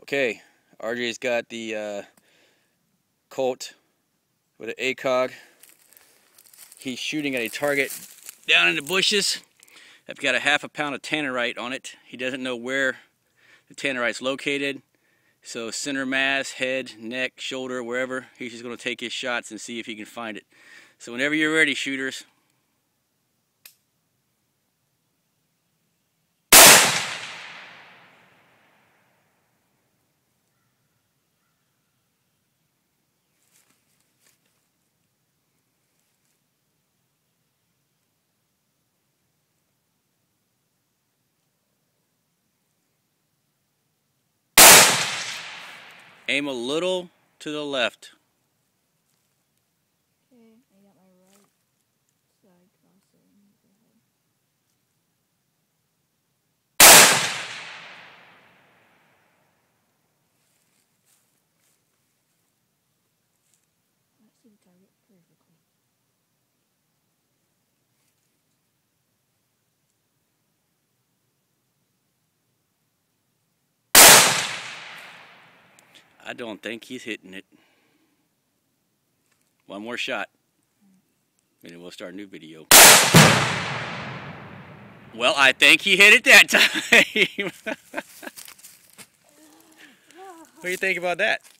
Okay, RJ's got the Colt with an ACOG. He's shooting at a target down in the bushes. I've got a half a pound of Tannerite on it. He doesn't know where the Tannerite's located. So center mass, head, neck, shoulder, wherever, he's just going to take his shots and see if he can find it. So whenever you're ready, shooters. Aim a little to the left. Okay, I got my right side crossing. Go ahead. I see the target perfectly. I don't think he's hitting it. One more shot. And then we'll start a new video. Well, I think he hit it that time. What do you think about that?